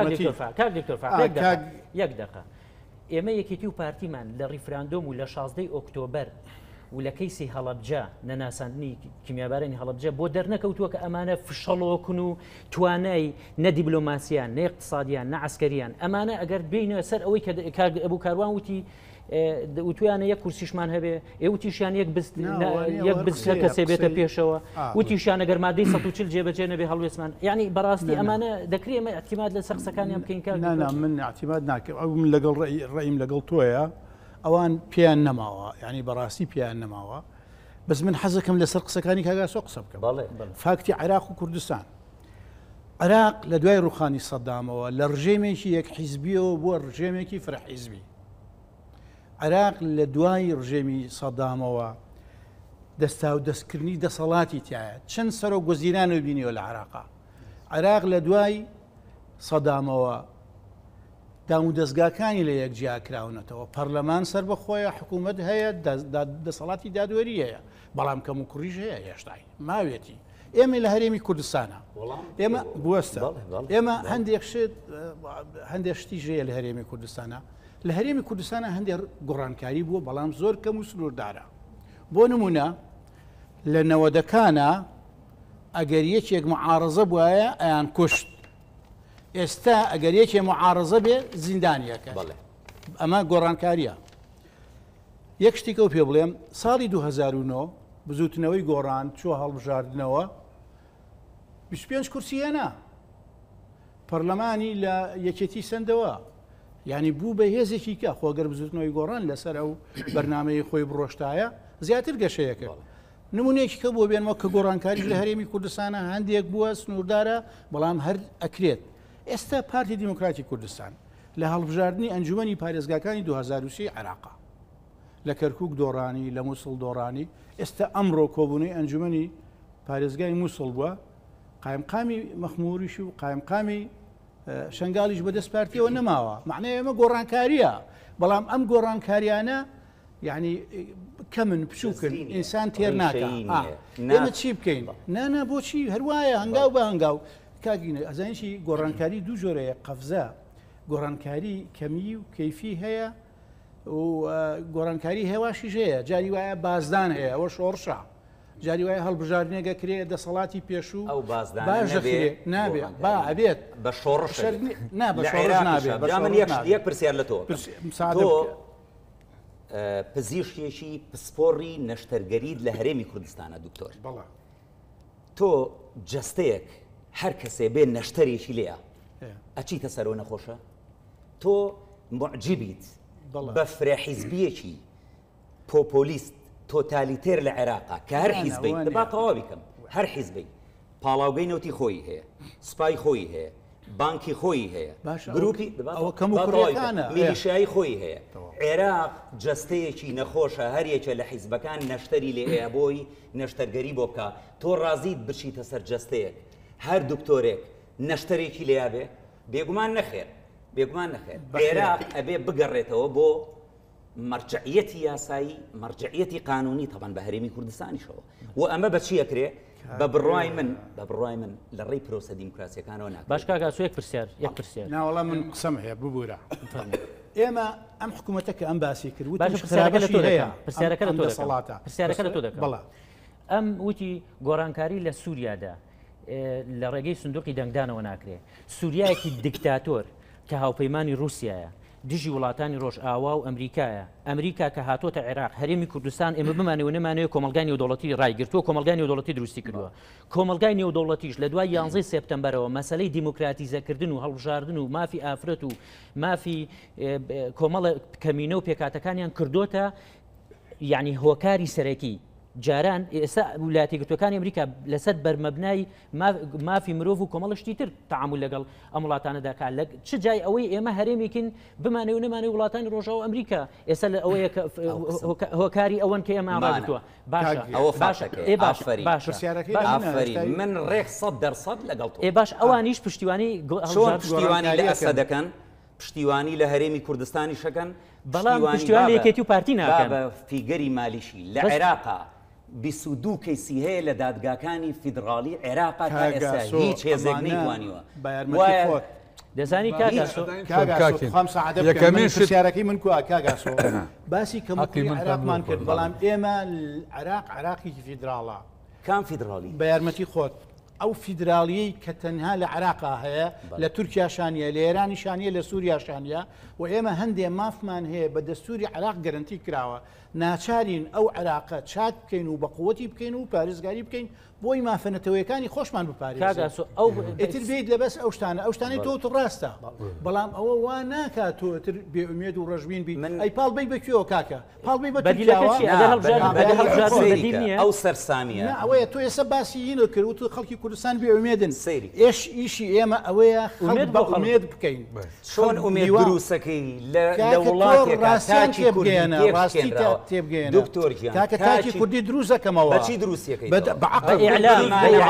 یەک دقە ئێمە یەکێتی و پارتیمان لە ڕیفراندۆم و لە شازدەی ئۆکتۆبەر و لە کەیسی هەڵەبجە نەناساندنی کیمیابارانی هەڵەبجە بۆ دەرنەکەوتووە کە ئەمانە فشەڵۆکن و توانای نە دیبلۆماسیان نە اقتصادیان نە عسکەریان ئەمانە ئەگەر بینە سەر ئەوەی کە ئەبوو کاروان وتی وتویانە یەک کورسیشمان هەبێ ئێوتیشیان یەک یەک بستە کەسێ بێتە پێشەوە وتیشیانە گەرمادەی سەد و چل جێبەجێ نەبێ هەڵوێسمان یعنی بەڕاستی ئەمانە دەکرێت ئەمە احتیماد لە سەر قسەکانیان بکەین کار من احتیماد ناکەم ئەو من لەگەڵ ڕێیم لەگەڵ تۆیە ئەوان پێیان نەماوە ینی بەڕاستی پێیان نەماوە بەس من حەزەکەم لەسەر قسەکانی کاگاسۆ قسە بکەم فاکتی عێراق و کوردستان عێراق لە دوای ڕوخانی سەدامەوە لە ڕژێمێکی یەک حیزبیەوە بۆ ڕژێمێکی فرەحیزبی عێراق لە دوای ڕژێمی سەدامەوە دەستا و دەستکردنی دەسەڵاتی تایە چەند سەرۆک وەزیرانە بینیوە لە عێراقا عێراق لە دوای سەدامەوە دام و دەستگاکانی لە یەک جیاکراونەتەوە پەرلەمان سەر بەخۆیە حکوومەت هەیە دەسەڵاتی دادوەری هەیە بەڵام کەم و کوڕیش هەیە هێشتای ماوێتی ئێمە لە هەرێمی کوردستانە ئێمە بوەستە ئێمە هەندێک شت هەندێک شتی ژەیە لە هەرێمی کوردستانە لە هەرێمی کوردستانە هەندێک گۆڕانکاری بووە بەڵام زۆر کەم و سنووردارە بۆ نمونە لە نەوەدەکانە ئەگەر یەکێک معارەزە بواە ئەیان کوشت ئێستا ئەگەر یەکێ معارەزە بێ زیندانیەکە ئەمە گۆڕانکاریە یەک شتێکە و پێ بڵێم ساڵی دوو هەزار و نۆ بزوتنەوەی گۆڕان چوە هەڵبژاردنەوە بیست و پێنج کورسیەنە پەرلەمانی لە یەکێتی سندەوە ینی بوو بە هێزێکی کە خۆگەر بزوتنەوەی گۆڕان لەسەر ئەو بەرنمەی خۆی بڕۆشتایە زیاتر گەشەیەکە نمونێکی کە بۆ بێنەوە کە گۆڕانکاریش لە هەرێمی کوردستانە هەندێک بووە سنووردارە بەڵام هەر ئەکرێت ئێستا پارتی دیموکراتی کوردستان لە هەڵبژاردننی ئەنجومەنی پارێزگاکانی دوو هەزار و سێ عێراقا لە کەرکووک دۆڕانی لە مووسڵ دۆڕانی ئێستا ئەمڕۆ کۆبوونەی ئەنجومەنی پارێزگای مووسڵ بووە قایمقامی مەخموریش و قایمقامی شنگالیش بەدەست پارتیەوە نەماوە معنی ئێمە گۆڕانکاریە بەڵام ئەم گۆڕانکاریانە یعنی کەمن بچووکن ئینسان تێر ناکە ئێمە چی بکەین نانە بۆچی هەروایە هەنگاو بە هەنگاو کاگینە ئەزانشی گۆڕانکاری دوو جۆرەیە قەفزە گۆڕانکاری کەمی و کەیفی هەیە و گۆڕانکاری هێواشیش هەیە جاری وایە بازدان هەیە ئەوە شۆڕشە جاری وایە هەڵبژاردنێگە کرێ دەسەڵاتی پێشوو ئەو بازدان نابێ با ئەبێت بە شۆڕش نابێت یەک پرسیار لە تۆ پزیشکێکی پسپۆڕی نەشتەرگەریت لە هەرێمی کوردستانە دکتۆر تۆ جەستەیەک هەر کەسێ بێ نەشتەرێکی لێە ئەچیتە سەرەوە نەخۆشە تۆ معجیبیت بە فرەحیزبیەکی پۆپۆلیست تۆتالیتێر لە عێراقا کە هەر حیزبی دەبا تەواو بیکەم هەر حیزبی پاڵاوگەی نەوتی خۆی هەیە سوپای خۆی هەیە بانکی خۆی هەیە گروپی میلیشایی خۆی هەیە عێراق جەستەیەکی نەخۆشە هەریەکە لە حیزبەکان نەشتەری لێ هەیە بۆی نەشتەرگەری بۆ بکە تۆ ڕازیت بچیتە سەر جەستەیەک هەر دکتۆرێک نەشتەرێکی لێیابێ بێگومان نەخێر بێگومان نەخێر عێراق ئەبێ بگەڕێتەوە بۆ مرجعیەتی یاسایی مرجعیەتی قانونی طبعا بە هەرێمی کوردستانیشەوە و ئەمە بە چی ئەکرێ بە بڕای من بە بڕای من لە ڕێی پرۆسە دیموکراسیەکانەوە ناکرێت باش کاکا سوێک پرسیار یەک پرسیار ناوەڵام من قسەم هەیە ببوورە ئێمە ئەم حکوومەتە کە ئەم باسی کرد پرسیارەکە لە تۆ دەکەم پرسیارەکە لە تۆ دەکەم پرسیارەکە لە تۆ دەکەم بەڵێ ئەم وتی گۆڕانکاری لە سووریادا لە ڕێگەی سندوقی دەنگدانەوە ناکرێت سووریایەکی دیکتاتۆر کە هاوپەیمانی رووسایە دژی وڵاتانی ڕۆژ ئاوا و ئەمریکایە ئەمریکا کە هاتۆتە عێراق هەرێمی کوردستان ئێمە بمانەوە نەمانەوە کۆمەلگای نێودەوڵەتی ڕایگرتووە کۆمەلگای نێودەوڵەتی دروستی کردووە کۆمەلگای نێودەوڵەتیش لە دوای یانزەی سێپتەمبەرەوە مەسەلەی دیموکراتیزەکردن و هەڵبژاردن و مافی ئافرەت و مافی کۆمەڵە کەمینە و پێکاتەکانیان کردوتە یعنی هۆکاری سەرەکی جاران ئێستا ویلایەتە یەکگرتووەکانی ئەمریکا لەسەر بەرمەبنای مافی مرۆڤ و کۆمەڵشتی تر تەعامل لەگەڵ ئەم وڵاتانە دەکات لە چ جای ئەوەی ئێمە هەرێمێکین بمانەوە نەمانەوە وڵاتانی ڕۆژاوە ئەمریکا ئێستا لە ئەوەیە هۆکاری ئەوەن کە ئێمە ڕاگرتووە باشە ئەوە باشە من ڕێک سەد دەرسەد لەگەڵ تۆ ئێ باش ئەوانیش پشتیوانی پشتیوانی لە ئەسە دەکەن پشتیوانی لە هەرێمی کوردستانی شەکەن بەڵام پشتیوان لە یەکێتی و پارتی ناکەن بە فیگەری مالیشی لە عێراقا بیست و دوو کەیسی هەیە لە دادگاکانی فیدراالی عێراقا تا ئێستا هیچ هێزێک نەیتوانیوە دەزانی کاگەسیارەکەی من کووە کاگاسۆ باسی کەمەکەی عێراقمان کرد بەڵام ئێمە عێراق عێراقێکی فیدراڵە کام فیدراالی بە یارمەتی خۆت ئەو فیدراالیەی کە تەنها لە عێراقا هەیە لە تورکیا شانیە لە ئێرانی شانیە لە سووریا شانیە و ئێمە هەندێ مافمان هەیە بە دەستوری عێراق گەرنتی کراوە ناچارین ئەو عێراقە چاک بکەین و بە قووەتی بکەین و پارێزگاری بکەین بۆی مافەنەتەوەیەکانی خۆشمان بپارێزین ئەو ئیتر بێت لەبەس ئەو شتانە ئەو شتانی تۆ ڕاستە بەڵام ئەوە وا ناکات تۆتر بێئومێد و ڕەژبین بی ئەی پاڵبەی بکوێەوە کاکە پاڵبەی بە ئەو سەرسامیە ئەوەیە تۆ ێستا باسی یینە کرد و تو خەڵکی کوردستان بێئومێدن سەیری ئێش ئیشی ئێمە ئەوەیە خەڵک بە ئومێد بکەین چۆن ئومێد دروستەکەی لە وڵاتێک ڕاستیان بگەێنە ڕاستی تێبگەێنە دکتۆر گیان کاکە تاکی کوردی دروستەکەمەوە بەچی دروستیەکەی بەعقل بإعلام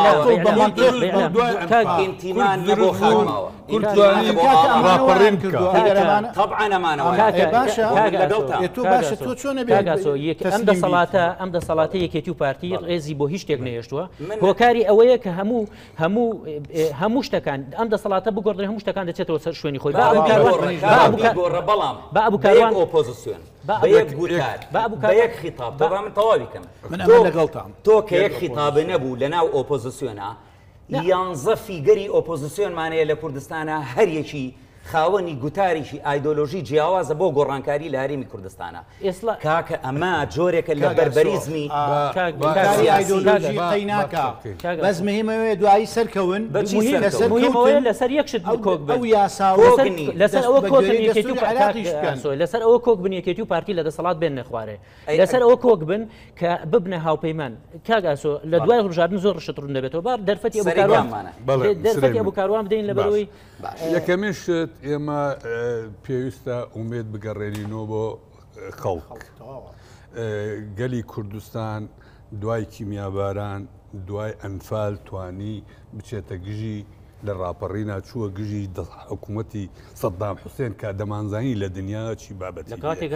انتیمان نەبۆ خاڵماوە ڕاپەڕین کردووە طبعا ئەمانەوە تۆ باشە تۆ چۆنە ئەم دەسەڵاتە ئەم دەسەڵاتە یەکێتی و پارتی ڕێزی بۆ هیچ شتێک نەهێشتووە هۆکاری ئەوەیە کە هەموو هەموو هەموو شتەکان ئەم دەسەڵاتە بگۆڕێ هەموو شتەکان دەچێتەوە سەر شوێنی خۆی گۆڕە بەڵام با ئەبووکاروان ئۆپۆزیسیۆن بەیەک گوتار بەیەک خیتاب تۆ من تەواوی کەم من ئەمە لەگەڵتام تۆ کە یەک خیتابە نەبوو لەناو ئۆپۆزیسیۆنە یانزە فیگەری ئۆپۆزیسیۆنمانەیە لە کوردستانە هەر یەکی خاوەنی گوتاریشی ئایدۆلۆژی جیاوازە بۆ گۆڕانکاری لە هەرێمی کوردستانە کاکە ئەمە جۆرێکە لە بەربەریزمی ئایدۆلۆژی قەیناکە بەس مهمەوێ دوایی سەرکەون مهمەوەیە لەسەر یەک شت کۆک ئەو یاسا لەسەر ئەوە کۆک لەسەر ئەوە کۆک بن یەکێتی و پارتی لە دەسەڵات بێن نەخوارێ لەسەر ئەوە کۆک بن کە ببنە هاوپەیمان کاگاسۆ لە دوای ڕژاردن زۆر ڕشت ڕوون دەبێتەوە بار دەرفەتی دەرفەتی ئەبووکاروان بدەین لەبەرەوەی یەکەمین شت ئێمە پێویستە ئومێد بگەڕێنینەوە بۆ خەڵک گەلی کوردستان دوای کیمیاباران دوای ئەنفال توانی بچێتە گژی لە ڕاپەڕینا چووە گژی حکوومەتی سەدام حوسێن کە دەمانزانی لە دنیا چی بابەتی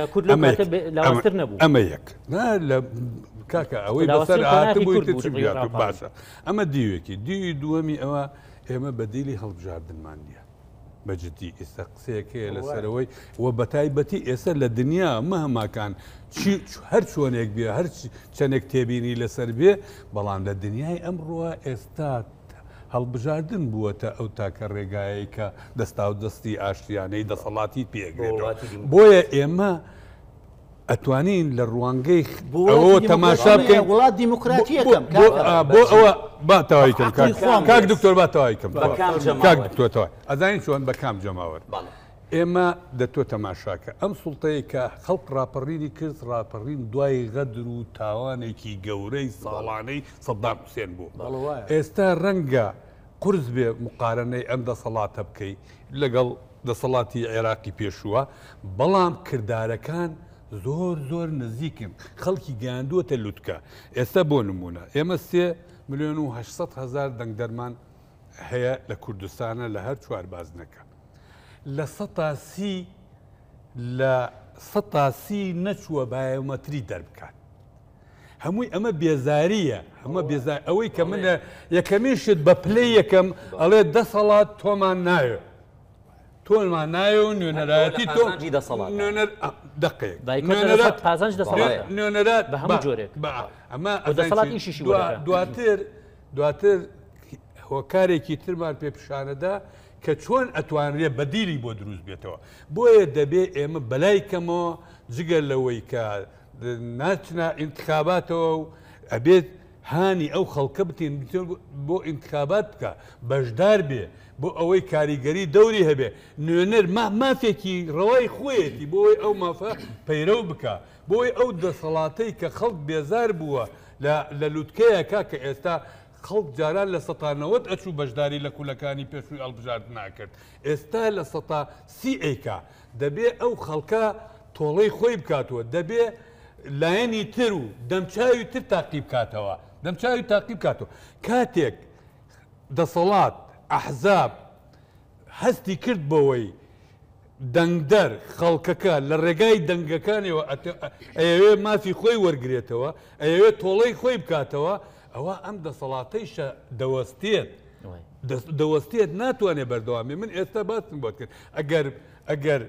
ئەمە یەک لە کاکە ئەوەی بەسەر هاتبووی باشە ئەمە دیوێکی دیوی دووەمی ئەوە ئێمە بەدیلی هەڵبژاردنمان نییە بەجددی ئێستا قسەیەکەیە لەسەرەوەی وە بەتایبەتی ئێستا لە دنیا مە هەماکان هەر چۆنێک بێ هەر چەندێک تێبینی لەسەر بێ بەڵام لە دنیای ئەمڕۆوە ئێستا هەڵبژاردن بووەتە ئەو تاکە ڕێگایە کە دەستا و دەستی ئاشتیانەی دەسەڵاتی پێگرێتەوە بۆیە ئێمە ئەتوانین لە ڕوانگەی ئەوە تەماشا بکەین وڵات دیموکراتیەکەم بۆ ئەوە باتەوایکەم کاک دکتۆر باتەوایکەم کاک دکتۆرەوە ئەزانین چۆن بە کام جەماوەر ئێمە دەتۆ تەماشاکە ئەم سوڵتەیە کە خەڵک ڕاپەڕینی کرد ڕاپەڕین دوای غەدر و تاوانێکی گەورەی ساڵانەی سەدام حوسێن بوو ئێستا ڕەنگە قورس بێ مقارنەی ئەم دەسەڵاتە بکەی لەگەڵ دەسەڵاتی عێراقی پێشووە بەڵام کردارەکان زۆر زۆر نزیکن خەڵکی گەیاندووەتە لوتکە ئێستا بۆ نمونە ئێمە سێ ملیۆن و هەشت هەزار دەنگ دەرمان هەیە لە کوردستانە لە هەر چوار بازنەکە لە سەتاسی لە سەتاسی نەچووە بایۆمەتری دەربکات هەمووی ئەمە بێزاریە ئەمە بێزار ئەوەی کە منە یەکەمین شت بە پلەی یەکەم ئەڵێ دەسەڵات تۆمان ناوێت تۆمان نایە و نوێنەرایەتی تۆ دقیق نوێنەرات بە هەموو جۆرێک ئەمە دەسەڵات ئیشیشی دواتر دواتر هۆکارێکی ترمان پێپشانەدا کە چۆن ئەتوانرێ بەدیلی بۆ دروست بێتەوە بۆیە دەبێ ئێمە بەلایکەمەوە جگەر لەوەی کە ناچنە ئینتخاباتەوە و ئەبێت هانی ئەو خەڵکە بتین بۆ ئینتخابات بکە بەشدار بێ بۆ ئەوەی کاریگەری دەوری هەبێ نوێنەر مافێکی ڕەوای خۆیەتی بۆی ئەو مافە پەیرە بکە بۆی ئەو دەسەڵاتەی کە خەڵک بێزار بووە لە لوتکەیە کاکە ئێستا خەڵک جاران لە سەتانەوەت ئەچوو بەشداری لە کوولەکانی پێشووی هەڵبژارد ناکرد ئێستا لە سەتا سی ئەیکا دەبێ ئەو خەڵکە تۆڵەی خۆی بکاتەوە دەبێ لایەنی تر و دەمچاوی تر تاقی بکاتەوە دەمچاوی تاقی بکاتەوە کاتێک دەسەڵات ئەحزاب هەستی کرد بەوەی دەنگدەر خەڵکەکە لە ڕێگای دەنگەکانەوە ئەوێ مافی خۆی وەرگێتەوە ئەوێ تۆڵەی خۆی بکاتەوە ئەوە ئەم دەسەڵاتەیشە دەوەستێت دەوەستێت ناتوانێت بەردەوامی من ئێستا باسم بۆت کرد ئەگەر ئەگەر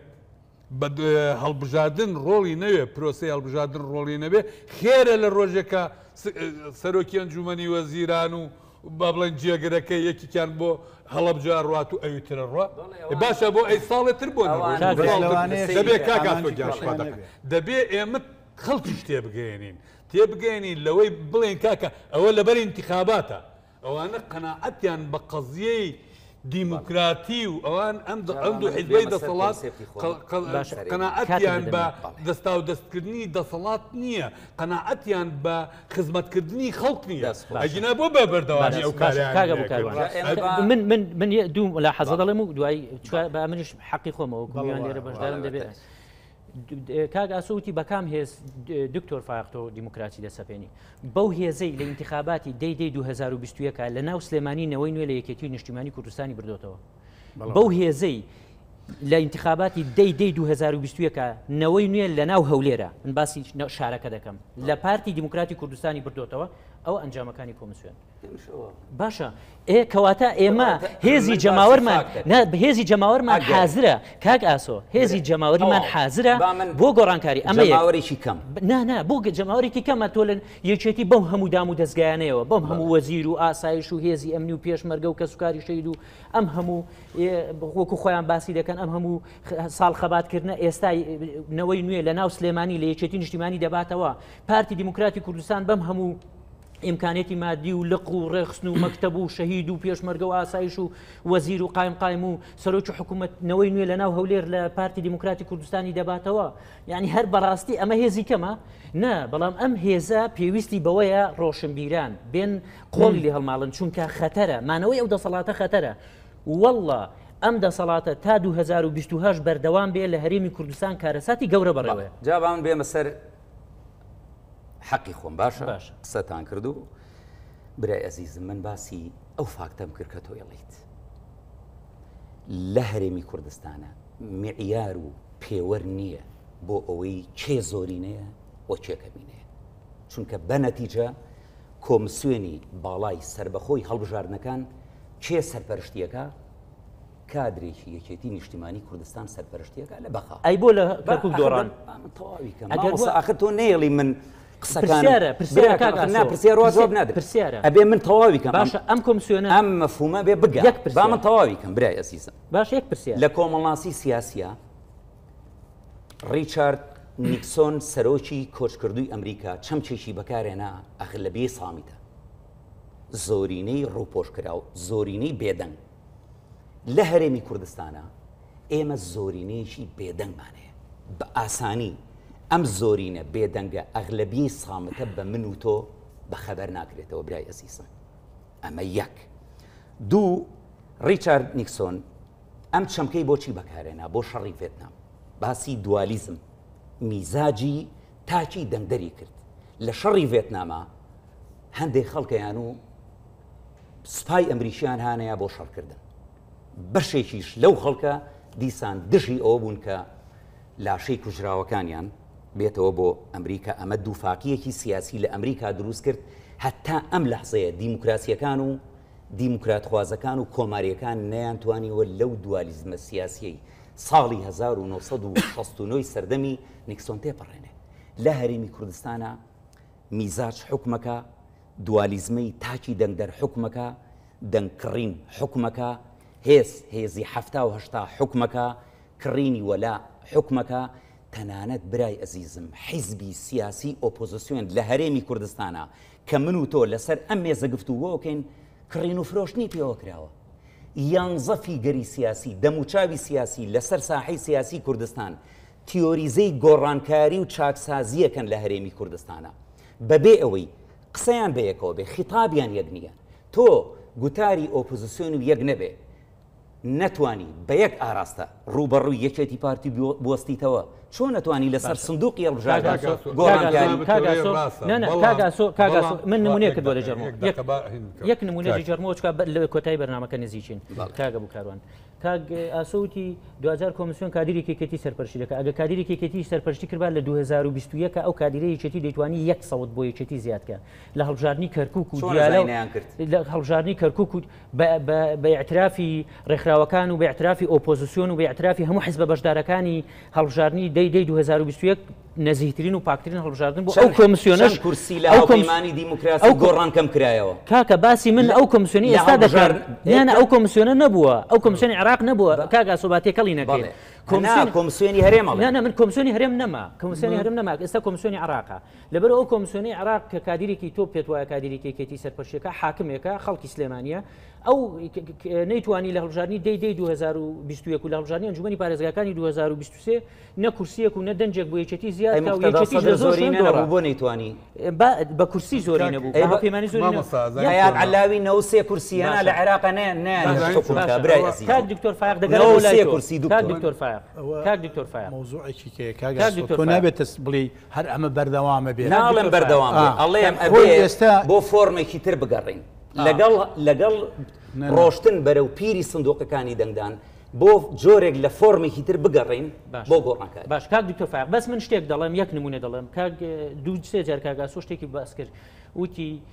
هەڵبژاردن ڕۆڵی نەوێ پرۆسی هەڵبژاردن ڕۆڵی نەبێ خێرە لە ڕۆژێکە سەرۆکی ئەنجومەنی وەزیران و با بڵێن جێگەرەکە یەکیان بۆ هەڵەبجار ڕات و ئەویترە ڕوا باشە بۆ ئەی ساڵێت تر بۆ دەبێ کاکاتۆگیانشوا دەکەن دەبێ ئێمە خەڵکیش تێبگەێنین تێبگەێنین لەوەی بڵێن کاکە ئەوە لەبەر ئینتیخاباتە ئەوانە قەناعەتیان بە قەزیەی دیموکراتی و ئەوان ئەم ئەم دوو حیزبەی دەسەڵات قەناعەتیان بە دەستا و دەستکردنی دەسەڵات نییە قەناعەتیان بە خزمەتکردنی خەڵک نییە ئەگینا بۆ بە بەردەوانی ئەو کاریان من من من دوو لە حەزە دەڵێم و دوای بە منیش حەقی خۆمەوە گویان لێرە بەشدارم دەبێت کاگ ئاسۆوتی بەکام هێز دکتۆر فاقتۆ دیموکراسی دەسەپێنی بەو هێزەی لە ئینتیخاباتی دەی دەی دوو هەزار و بیست و یەکە لە ناو سلێمانی نەوەی نوێ لە یەکێتی نیشتیمانی کوردستانی بردوتەوە بەو هێزەی لە ئینتیخاباتی دەی دەی دوو هەزار و بیست و یەکە نەوەی نوێ لە ناو هەولێرە من باسی شارەکە دەکەم لە پارتی دیموکراتی کوردستانی بردوتەوە ئەو ئەنجامەکانی کۆمسیۆن باشە ئێ کەواتە ئێمە هێزی جەماوەرمان هێزی جەماوەرمان حازرە کاک ئاسۆ هێزی جەماوەریمان حازرە بۆ گۆڕانکاری ئەمە جەماوەرێکی کەم نانا بۆ جەماوەرێکی کەمە تۆ لەن یەکێتی بەم هەموو دام و دەستگایانەوە بەم هەموو وەزیر و ئاسایش و هێزی ئەمنی و پێشمەرگە و کەسوکاری شەید و ئەم هەموو وەکو خۆیان باسی دەکەن ئەم هەموو ساڵ خەباتکردنە ئێستا نەوەی نوێ لە ناو سلێمانی لە یەکێتی نیشتیمانی دەباتەوە پارتی دیموکراتی کوردستان بەم هەموو ئیمکانێتی مادی و لق و ڕێخستن و مەکتەب و شەهید و پێشمەرگە و ئاسایش و وەزیر و قایم قایم و سەرۆکی حکوومەتنەوەی نوێ لە ناو هەولێر لە پارتی دیموکراتی کوردستانی دەباتەوە یعنی هەر بەڕاستی ئەمە هێزی کەمە نا بەڵام ئەم هێزە پێویستی بەوەیە ڕۆشنبیران بێن قۆڵی لێ هەڵماڵن چونکە خەتەرە مانەوەی ئەو دەسەڵاتە خەتەرە والله ئەم دەسەڵاتە تا دوو هەزار و بیست و هەشت بەردەوام بێ لە هەرێمی کوردستان کارەساتی گەورە بەڕێوەیە جابان بێمە سەر حەقی خۆم باشە قسەتان کردو برای ئەزیزم من باسی ئەو فاکتەم کرد کە تۆ ئەڵێیت لە هەرێمی کوردستانە معیار و پێوەەر نییە بۆ ئەوەی کێ زۆرینەیە بۆ کێکەمینەیە چونکە بە نەتیجە کۆمسیۆنی باڵای سربەخۆی هەڵبژاردنەکان کێ سەرپەرشتیەکە کادرێکی یەکێتی نیشتیمانی کوردستان سەرپەرشتیەکە لە بەخا ئەی بۆ لە کەرکووک دۆڕان تەواویکە آخر تۆ نێڵی من پرسیارە پرسیارە ئەبێ من تەواویکەم باشە ئەم کۆمسیۆنە ئەم مەفهومە بێ بگە با من تەواویکەم برای ئەزیزم باش یەک پرسیار لە کۆمەڵاسی سیاسیە ریچارد نیکسۆن سەرۆکی کۆچکردووی ئەمریکا چەمچێکی بەکارێنا ئەغلەبیە سامیتە زۆرینەی ڕووپۆشکرا و زۆرینەی بێدەنگ لە هەرێمی کوردستانە ئێمە زۆرینەیەکی بێدەنگمانەیە بە ئاسانی ئەم زۆرینە بێدەنگە ئەغلەبی سامتە بە من و تۆ بەخەبەر ناکرێتەوە برای ئەزیزم ئەمە یەک دوو ریچارد نیکسۆن ئەم چەمکەی بۆچی بەکارێنا بۆ شەڕی ڤێتنام باسی دوالیزم میزاجی تاکی دەنگدەری کرد لە شەڕی ڤێتنامە هەندێک خەڵکەیان و سوپای ئەمریکیان هانەیە بۆ شەڕکردن بەشێکیش لەو خەڵکە دیسان دژی ئەوە بوون کە لاشەی کوژراوەکانیان بێتەوە بۆ ئەمریکا ئەمە دووفاقیەکی سیاسی لە ئەمریکا دروست کرد هەتا ئەم لەحزەیە دیموکراسیەکان و دیموکراتخوازەکان و کۆماریەکان نەیانتوانیوە لەو دوالیزمە سیاسیەی ساڵی هەزار و نۆسەد و شەست و نۆی سەردەمی نیکسۆن تێپەڕێنێ لە هەرێمی کوردستانە میزاج حکومەکە دوالیزمەی تاکی دەنگدەر حکومەکە دەنگکڕین حکومەکە هێز هێزی هەفتا و هەشتا حکومەکە کڕینی وەلا حکومەکە تەنانەت برای ئەزیزم حیزبی سیاسی ئۆپۆزیسیۆن لە هەرێمی کوردستانە کە من و تۆ لەسەر ئەم مێزە گفتوگۆکەین کڕین و فرۆشتنی پێوە کراوە یانزە فیگەری سیاسی دەموچاوی سیاسی لەسەر ساحەی سیاسی کوردستان تیۆریزەی گۆڕانکاری و چاکسازیەکەن لە هەرێمی کوردستانە بەبێ ئەوەی قسەیان بە یەکەوە بێ خیتابیان یەک نییە تۆ گوتاری ئۆپۆزیسیۆن و یەک نەبێ نەتوانی بە یەک ئاراستە ڕوبەڕووی یەکێتی پارتی بوەستیتەوە چۆن نەتوانی لەسەر سندوقی هەڵبژاردن گۆڕانکاری من نمونەیەکت بۆ لە ژەرمۆ یەک نمونەیەکی ژەرمۆ چکە لە کۆتایی بەرنامەکە نزیکین کاگە بوو کاروان کاگ ئاسۆوتی دوهزار کۆمسیۆن کادیری کێکێتی سەرپەرشتی دەکات ئەگە کادیری کێکێتی سەرپەرشتی کرد لە دوو هەزار و بیست و یەک ئەو کادیرەی یەکێتی دەیتوانی یەک سەوت بۆ یەکێتی زیادکە لە هەڵبژاردننی کەرکووک و دیالە لە هەڵبژاردننی کەرکووک و بە ئیعترافی ڕێکخراوەکان و بە ئیعترافی ئۆپۆزیسیۆن و بە ئیعترافی هەموو حیزبە بەشدارەکانی هەڵبژاردننی دەی دەی دوو هەزار و بیست و یەک نزیکترین و پاکترین هەڵبژاردن بۆ ئەو کۆمسیۆنە کورسی لە هەڵپەیمانی دیموکراسی گۆڕان کەم کرایەوە کاکە باسی من ئەو کۆمسیۆنی ئێستا دەکات یانە ئەو کۆمسیۆنە نەبووە ئەو کۆمسیۆنی عێراق نەبووە کاگا سوباتێکەڵی نەکەێت کۆمسیۆنی هەرێمە نه من کۆمسیۆنی هەرێم نەما کۆمسیۆنی هەرێم نەما ئێستا کۆمسیۆنی عێراقە لەبەر ئەو کۆمسیۆنی عێراق کە کادیرێکی تۆ پێت وایە کادیرێکی کێتی سەرپەرشتیەکە حاکمێکە خەڵکی سلێمانیە ئەو نەیتوانی لە هەڵبژاردننی دەی دەی دوو هەزار و بیست و یەک و لە هەڵبژاردننی ئەنجومەنی پارێزگاکانی دوو هەزار و بیست و سێ نە کورسیەک و نە دەنجێک بۆ یەکێتی زیاد بۆ نەیتوانی بە کورسی زۆری نەبوو پەیمانی زۆری علاوی نەوسێ کورسیانە لە عێراق دکتۆر فایق دەگەڕێمەوە لای تۆ کورسی کاک دکتۆر فایق کاک دکتۆر فایق مۆزوعێکی کێ کاگاس تۆ نابێت بڵێ هەر ئەمە بەردەوامە بێت ناڵم بەردەوام ئەڵێم ئەبێ بۆ فۆرمێکی تر بگەڕین لەگەڵ لەگەڵ ڕۆشتن بەرەو پیری سندوقەکانی دەنگدان بۆ جۆرێک لە فۆرمێکی تر بگەڕین بۆ گۆڕانکار باش کاک دکتۆر فایق بەس من شتێک دەڵێم یەک نمونە دەڵێم کاک دوو سێ جار کاگاسۆ شتێکی باس کرد وتی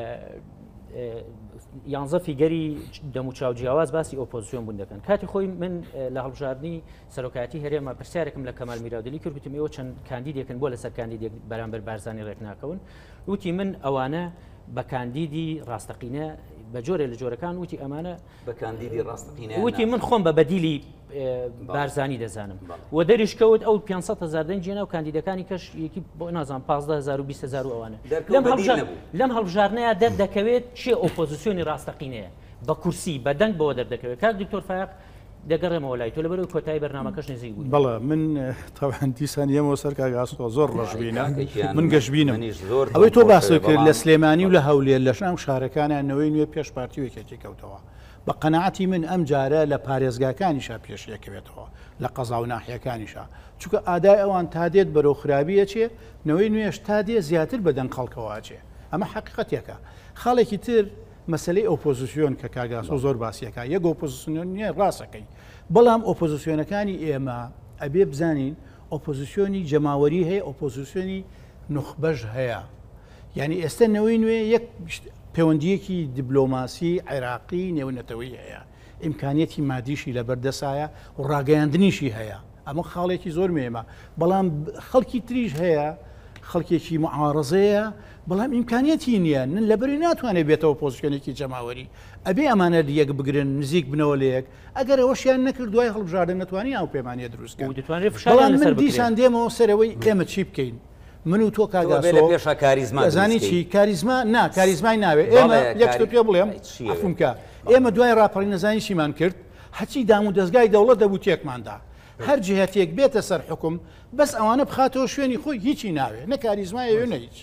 یانزە فیگەری دەموچاو جیاواز باسی ئۆپۆزیسیۆن بوون دەکەن کاتی خۆی من لە هەڵبژاردننی سەرۆکاتی هەرێمە پرسیارێکم لە کەمال میراودلی کرد وتم ئێوە چەند کاندیدێکن بۆ لەسەر کاندیدێک بەرامبەر بارزانانی ڕێک ناکەون وتی من ئەوانە بە کاندیدی ڕاستەقینە بە جۆرە لە جۆرەکان وتی ئەمانە بە کاندیدی ڕاستەقینە وتی من خۆم بە بەدیلی بارزانی دەزانم و دەریش کەوت ئەو پێنجسەد هەزار دەنگێنە و کاندیدەکانی کەش یەکی بۆ نازان پانزدە هەزار و بیست هەزار و ئەوانە لەم هەڵبژارنەیە دەردەکەوێت چێ ئۆپۆزیسیۆنی ڕاستەقینەیە بە کورسی بە دەنگ بەوە دەردەکەوێت کاک دکتۆر فایق دەگەڕێمەوە لای تۆ لەبەرەوەی کۆتایی بەرنامەکەش نزیک بوو بەڵێ من تاوان دیسان یەمەوە سەر کاگاسۆ زۆر ڕەشبینە من گەشتبینم ئەوەی تۆ باسی کرد لە سلێمانی و لە هەولێر لە شام شارەکانیانەوەی نوێ پێش پارتیوێکێکی کەوتەوە بە قەنەعەتی من ئەم جارە لە پارێزگاکانیشا پێشەکەوێتەوە لە قەزا و ناحیەکانیشا چونکە ئادای ئەوان تا دێت بەرەو خراپیە چێ نەوەی نوێش تا دێ زیاتر بەدەنگ خەڵکەوە چێ ئەمە حقیقەتێکە خاڵێکی تر مەسلەی ئۆپۆزیسیۆن کە کاگاسۆ زۆر باسیەکە یەک ئۆپۆزیسیۆن نییە ڕاستەکەی بەڵام ئۆپۆزیسیۆنەکانی ئێمە ئەبێ بزانین ئۆپۆزیسیۆنی جەماوەری هەیە ئۆپۆزیسیۆنی نوخبەش هەیە یعنی ئێستا نەوەی نوێ یەک پەیوەندیەکی دیبلۆماسی عێراقی نێونەتەوەی هەیە ئیمکانیەتی مادیشی لە بەردەسایە و ڕاگەیاندنیشی هەیە ئەمە خاڵێکی زۆر مێمە بەڵام خەڵکی تریش هەیە خەڵکێکی معارەزەیە بەڵام ئیمکانیەتی نییە لەبەری ناتوانێت بێتەوە پۆزیسیۆنێکی جەماوەری ئەبێ ئەمانە یەک بگرن نزیک بنەوە لە یەک ئەگەر ئەوەشیان نەکرد دوای هەڵبژاردن نەتوانانی ئەو پەیمانیە دروستکە بەڵام من دیسان دێمەوە سەرەوەی ئێمە چی بکەین من و تۆ کاگاسۆ کاریزمازانی چی کاریزما نا کاریزمای ناوێ ئێمە یەکتۆ پێ بڵێم ئەفمکە ئێمە دوای ڕاپەڕی نەزانی چیمان کرد هەچی دام و دەستگای دەوڵەت دەبوو تێکماندا هەر جهتێک بێتە سەر حکم بەس ئەوانە بخاتەوە شوێنی خۆی هیچی ناوێ نە کاریزمایە نە هیچ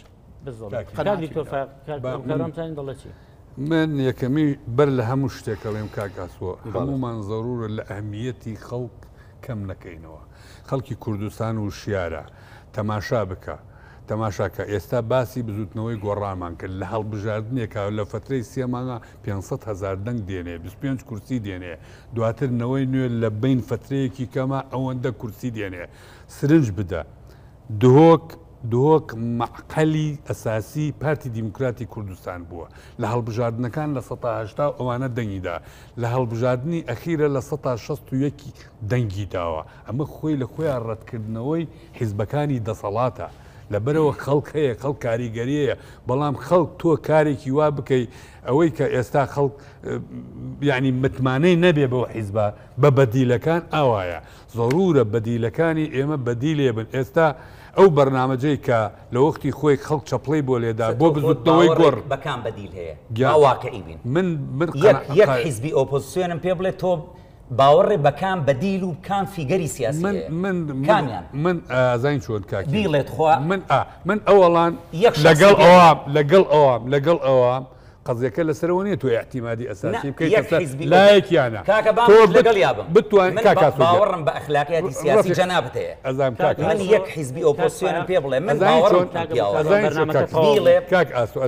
من یەکەمی بەر لە هەموو شتێکەڵێم کاگاسۆ هەمومان زەرورە لە ئەهمیەتی خەڵک کەم نەکەینەوە خەڵکی کوردستان و شیارە تەماشا بکە تەماشاکە ئێستا باسی بزوتنەوەی گۆڕامان کرد لە هەڵبژاردنێکە لە فترەی سێمانە پێنجسەد هەزار دەنگ دێنێ بیست و پێنج کورسی دێنێ دواتر نەوەی نوێ لە بین فترەیەکی کەمە ئەوەندە کورسی دێنێ سرنج بدە دهۆک دهۆک معقەلی ئەساسی پارتی دیموکراتی کوردستان بووە لە هەڵبژاردنەکان لە سەد و هەشتا ئەوانە دەنگیدا لە هەڵبژاردننی ئەخیرە لە سەد و شەست و یەکی دەنگی داوە ئەمە خۆی لە خۆیان ڕەتکردنەوەی حیزبەکانی دەسەڵاتە لەبەرەوە خەڵک هەیە خەڵک کاریگەریەیە بەڵام خەڵک تۆ کارێکی وا بکەیت ئەوەی کە ئێستا خەڵک یعنی متمانەی نەبێ بەوە حیزبە بە بەدیلەکان ئاوایە زۆرورە بەدیلەکانی ئێمە بەدیلێ بن ئێستا ئەو بەرنامەجەی کە لە وەختی خۆی خەڵک چەپڵی بۆ لێدا بۆ بزوتنەوەی گۆڕ بەکان بەدیل هەیە واقعی بین من یەک حیزبی ئۆپۆزیسیۆنم پێ بڵێت تۆ باوەڕێ بەکان بەدیل و کام فیگەری سیاسی من من ئازین چۆن کاکی بیڵێت خوا من من ئەوەڵان لەگەڵ ئەوام لەگەڵ ئەوام لەگەڵ ئەوام قەزیەکە لەسەرەوە نیە تۆ احتیمادی ئەساسی بکەیت لایەکیانە لەگەڵ یابم بتوان باوەڕم بە ئەخلاقیاتی سیاسی جەنابەت هەیە ئەزام کاک من یەک حیزبی ئۆپۆزیسیۆنم پێ بڵێ من باوەڕم کاک ئاسو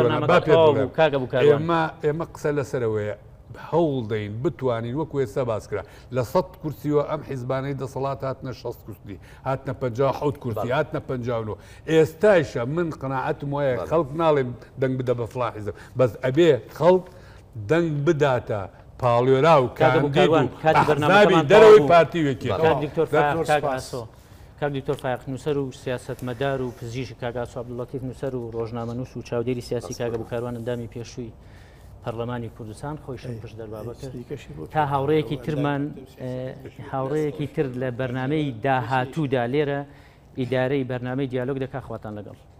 ئێمە ئێمە قسە لەسەرەوەیە هەوڵ دەین بتوانین وەکو ێستا باسکرا لە سەد کورسیوە ئەم حیزبانەی دەسەڵات هاتنە شەست کورسی هاتنە پەنجا و حەوت کورسی هاتنە پەنجا و نۆ ئێستاشە من قەناعەتم وایە خەڵک ناڵێم دەنگ بدە بە فڵان حیزب بەس ئەبێ خەڵک دەنگ بداتە پاڵێرا و کاندید و ئەحزابی دەرەوەی پارتیوێکی کاک دکتۆر فایق نووسەر و سیاسەتمەدار و پزیشکی کاگاسۆ عەبدوڵەتیف نووسەر و ڕۆژنامەنووس و چاودێری سیاسی کاگە بووکاروان ئەندامی پێشووی پەرلەمانی کوردستان خۆیشم پشت دەربابە کرد تا هاوڕەیەکی ترمان هاوڕەیەکی تر لە بەرنامەی داهاتوودا لێرە ئیدارەی بەرنامەی دیالۆگ دەکا خواتان لەگەڵ